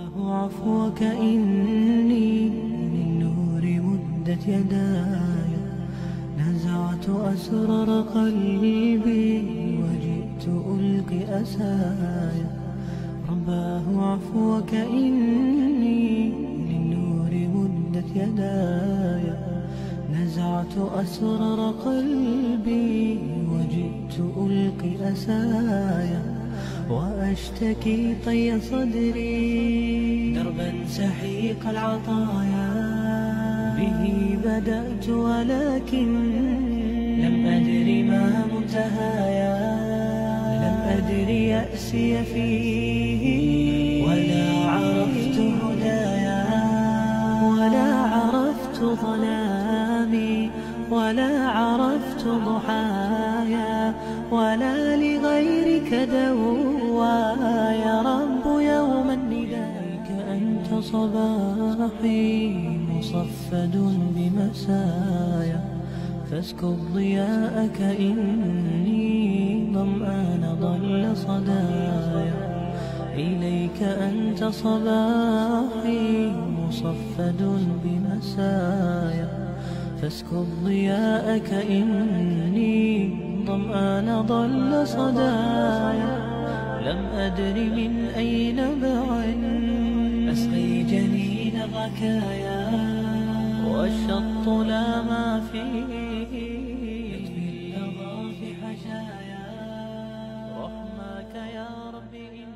رباه عفوك إني للنور مدت يداي، نزعت أسرار قلبي وجئت ألقي أساي. رباه عفوك إني للنور مدت يداي، نزعت أسرار قلبي وجئت ألقي أساي. وأشتكي طي صدري دربا سحيق العطايا، به بدأت ولكن لم أدر ما منتهايا. لم أدر يأسي فيه ولا عرفت هدايا، ولا عرفت ظلامي ولا عرفت ضحايا، ولا لغيرك دوايا. رب يوما إليك أنت صباحي مصفد بمسايا، فاسكب ضياءك إني ظمآن ضل صدايا. إليك أنت صباحي مصفد بمسايا، فاسكب ضياءك إني ظمآن ضل صدايا. لم أدر من أين بعد أسقي جنين الركايا، والشط لا ما فيه يكفي اللظى في حشايا. رحماك يا رب